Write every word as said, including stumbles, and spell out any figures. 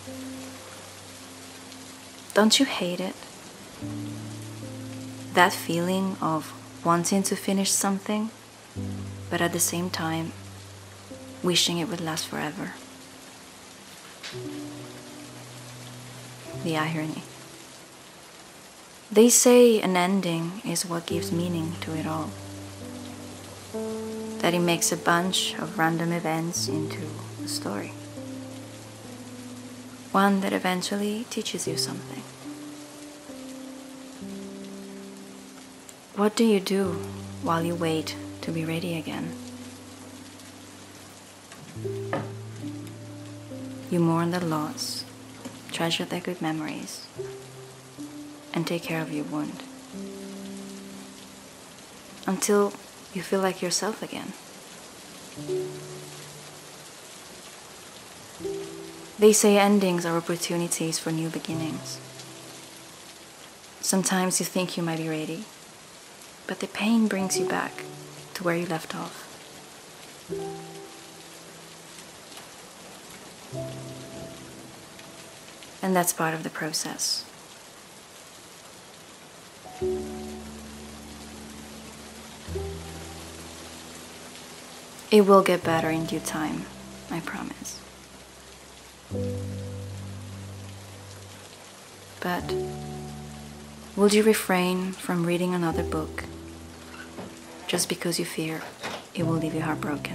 Don't you hate it? That feeling of wanting to finish something, but at the same time, wishing it would last forever. The irony. They say an ending is what gives meaning to it all. That it makes a bunch of random events into a story. One that eventually teaches you something. What do you do while you wait to be ready again? You mourn the loss, treasure the good memories, and take care of your wound. Until you feel like yourself again. They say endings are opportunities for new beginnings. Sometimes you think you might be ready, but the pain brings you back to where you left off. And that's part of the process. It will get better in due time, I promise. But would you refrain from reading another book just because you fear it will leave you heartbroken?